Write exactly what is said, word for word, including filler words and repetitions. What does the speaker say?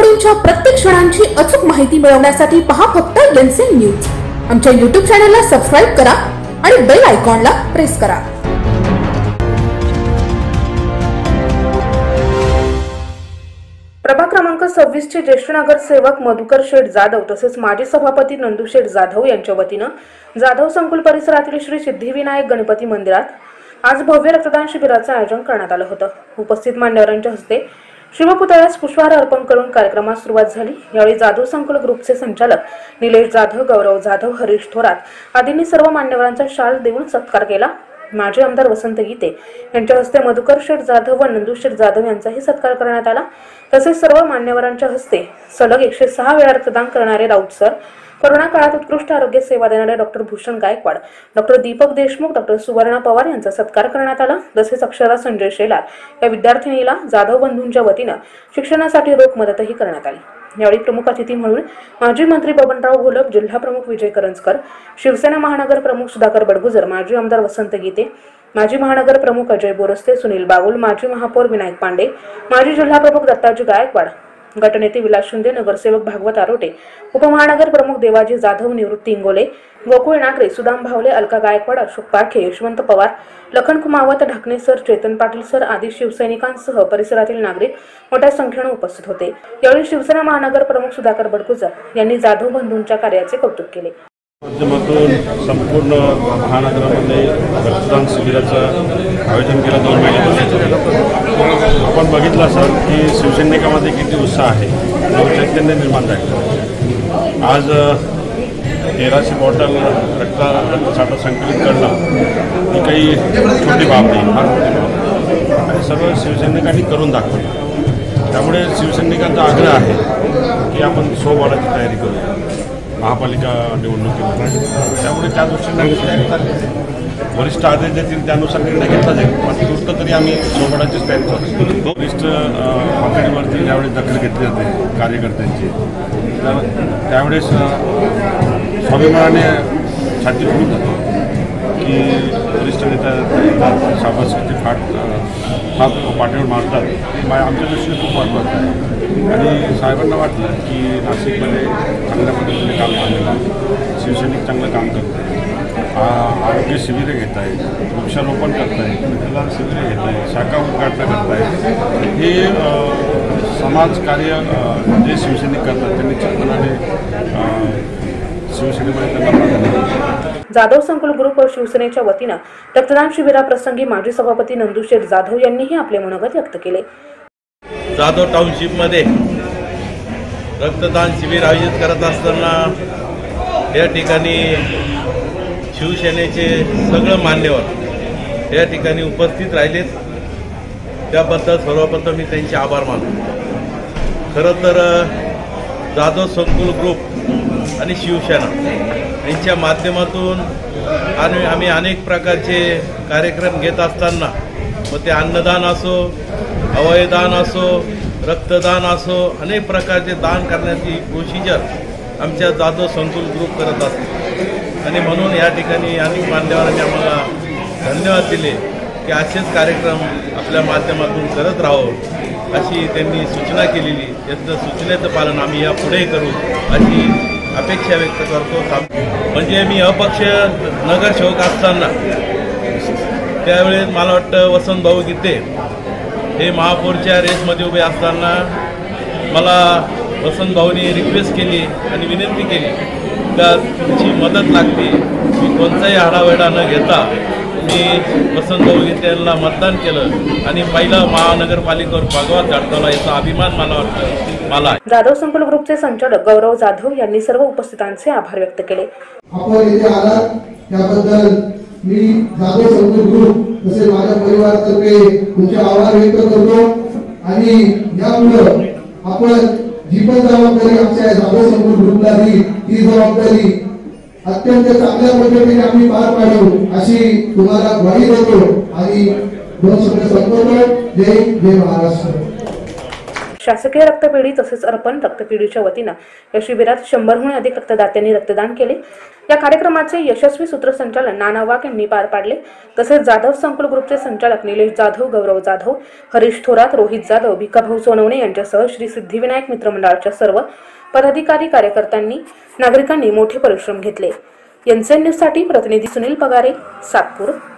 घडामोडींच्या प्रत्येक क्षणांची अचूक माहिती मिळवण्यासाठी पहा फक्त एनसीएन न्यूज। आमच्या यूट्यूब चॅनलला सबस्क्राइब करा आणि बेल आयकॉनला प्रेस करा। प्रभाग क्रमांक सव्वीस चे ज्येष्ठ नगरसेवक मधुकर शेठ जाधव तसेच माजी सभापती नंदू शेठ जाधव यांच्या वतीने जाधव संकुल परिसरातील श्री सिद्धिविनायक गणपती मंदिरात आज भव्य रक्तदान शिबिराचे आयोजन करण्यात आले होते। उपस्थित मान्यवरांच्या हस्ते शिवपुतळ्यास पुष्पहार अर्पण करून कार्यक्रमास सुरुवात झाली। यावेळी जाधव संकुल ग्रुपचे संचालक निलेश जाधव, गौरव जाधव, हरीश थोरात आदींनी सर्व मान्यवरांचा शाल देऊन सत्कार केला। माजी आमदार वसंत गीते यांच्या हस्ते मधुकर शेठ जाधव व नंदू शेठ जाधव यांचाही सत्कार करण्यात आला। तसेच सर्व मान्यवरांच्या हस्ते सलग एकशे सहा वेळा रक्तदान करणारे राऊत सर, कोरोना काळात उत्कृष्ट आरोग्य सेवा देणारे doctor Bhushan Gaikwad, doctor Deepak Deshmukh, doctor Suvarna Pawar यांचा सत्कार करण्यात आला। तसेच अक्षरा संजय शेलार या विद्यार्थिनीला जाधव बंधूंच्या वतीने शिक्षणासाठी रोख मदतही करण्यात आली। यावेळी प्रमुख अतिथी म्हणून माजी मंत्री बबनराव घोलप, जिल्हा प्रमुख विजय करंजकर, शिवसेना महानगर प्रमुख सुधाकर बडगुजर, माजी आमदार वसंत गीते, माजी महानगर प्रमुख अजय बोरस्ते, सुनील बागुल, माजी महापौर विनायक पांडे, माजी जिल्हा प्रमुख दत्ताजी गायकवाड, गटनेते विलास शिंदे, नगरसेवक भागवत आरोटे, उपमहानगर प्रमुख देवाजी जाधव, निवृत्ती इंगोले, गोकुळ नागरे, सुदाम भावले, अलका गायकवाड, अशोक पारखे, यशवंत पवार, लखन कुमावत, ढाकणे सर, चेतन पाटील सर आदी शिवसैनिकांसह परिसरातील नागरिक मोठ्या संख्येने उपस्थित होते। यावेळी शिवसेना महानगर प्रमुख सुधाकर बडगुजर यांनी जाधव बंधूंच्या कार्याचे कौतुक केले। माध्यमातून संपूर्ण महानगरामध्ये रक्तदान शिबिराचं आयोजन केलं दोन महिन्यापासून। आपण बघितलं असाल की शिवसैनिकामध्ये किती उत्साह आहे, चैतन्य निर्माण झाले। आज तेराशे बॉटल रक्त रक्तसाठा संकलित करणं ही काही छोटी बाब नाही, फार मोठी बाब आणि सर्व शिवसैनिकांनी करून दाखवलं। त्यामुळे शिवसैनिकांचा आग्रह आहे की आपण स्वबळाची तयारी करूया महापालिका निवडणुकीत। त्यामुळे त्या दृष्टीने तयारी चालली आहे। वरिष्ठ आदेश देतील त्यानुसार निर्णय घेतला जाईल, पण तूर्त तरी आम्ही स्वबळाचीच तयारी करतो। वरिष्ठ पातळीवरती ज्यावेळेस दखल घेतली जाते कार्यकर्त्यांची, तर त्यावेळेस स्वाभिमानाने छाती फुटून जातो की वरिष्ठ नेता शाबासकीची फाट फाट पाठीवर मारतात। ते आमच्या दृष्टीने खूप महत्त्वाचं आहे आणि साहेबांना वाटलं की नाशिकमध्ये चांगल्या पद्धतीने काम झालेलं आहे, शिवसैनिक चांगलं काम करत आहे, आरोग्य शिबिरे घेत आहेत, वृक्षारोपण करत आहेत, रक्तदान शिबिरे घेत आहेत, शाखा उद्घाटन करत आहेत। हे समाजकार्य जे शिवसैनिक करतात ते निश्चितपणाने शिवसेनेमध्ये त्यांना प्राधान्य। जाधव संकुल ग्रुप व शिवसेनेच्या वतीने रक्तदान शिबिराप्रसंगी माजी सभापती नंदू शेठ जाधव यांनीही आपले मनोगत व्यक्त केले। जाधव टाउनशिपमध्ये रक्तदान शिबिर आयोजित करत असताना या ठिकाणी शिवसेनेचे सगळं मान्यवर या ठिकाणी उपस्थित राहिलेत, त्याबद्दल सर्वप्रथम मी त्यांचे आभार मानतो। खरं तर जाधव संकुल ग्रुप आणि शिवसेना यांच्या माध्यमातून आणि आम्ही अनेक प्रकारचे कार्यक्रम घेत असताना, मग ते अन्नदान असो, अवयदान असो, रक्तदान असो, अनेक प्रकारचे दान करण्याची प्रोसिजर आमच्या जाधव संकुल ग्रुप करत असतो। आणि म्हणून या ठिकाणी अनेक मान्यवरांनी आम्हाला धन्यवाद दिले की असेच कार्यक्रम आपल्या माध्यमातून करत राहावं अशी त्यांनी सूचना केलेली। त्याचं सूचनेचं पालन आम्ही यापुढेही करू अशी अपेक्षा व्यक्त करतो। म्हणजे मी अपक्ष नगरसेवक असताना त्यावेळेस मला वाटतं वसंत भाऊ गीते हे महापौरच्या रेसमध्ये उभे असताना मला वसंत भाऊनी रिक्वेस्ट केली आणि विनंती केली का तुमची मदत लागते। मी कोणताही आढावेढा न घेता मी वसंत भाऊ गीते यांना मतदान केलं आणि पहिला महानगरपालिकेवर भगवा झळकावला, याचा अभिमान मला वाटतं मला। जाधव संकुल ग्रुपचे संचालक गौरव जाधव यांनी सर्व उपस्थितांचे आभार व्यक्त केले। आपण इथे आलात त्याबद्दल मी जाधव संकुल ग्रुप तसेच माझ्या परिवारातर्फे तुमचे आभार व्यक्त करतो आणि यामुळे आपण जी पण जबाबदारी आमच्या जाधव संकुल ग्रुपला दिली ही जबाबदारी अत्यंत चांगल्या पद्धतीने आम्ही पार पाडू अशी तुम्हाला ग्वाही देतो आणि दोन शब्द संपवतो। जय जय महाराष्ट्र। शासकीय रक्तपेढी तसेच अर्पण रक्तपेढीच्या वतीनं या शिबिरात शंभरहून अधिक रक्तदात्यांनी रक्तदान केले। या कार्यक्रमाचे यशस्वी सूत्रसंचालन नाना वाघ यांनी पार पाडले। तसेच जाधव संकुल ग्रुपचे संचालक निलेश जाधव, गौरव जाधव, हरीश थोरात, रोहित जाधव, भिकाभाऊ सोनवणे यांच्यासह श्री सिद्धिविनायक मित्रमंडळाच्या सर्व पदाधिकारी कार्यकर्त्यांनी नागरिकांनी मोठे परिश्रम घेतले। एनसीएन न्यूजसाठी प्रतिनिधी सुनील पगारे, सातपूर।